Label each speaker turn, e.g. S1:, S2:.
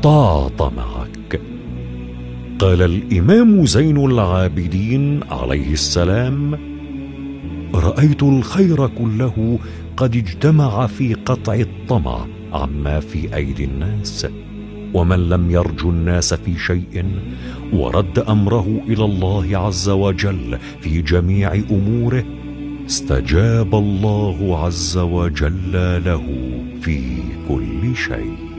S1: احتاط معك. قال الإمام زين العابدين عليه السلام: رأيت الخير كله قد اجتمع في قطع الطمع عما في أيدي الناس، ومن لم يرجو الناس في شيء ورد أمره إلى الله عز وجل في جميع أموره، استجاب الله عز وجل له في كل شيء.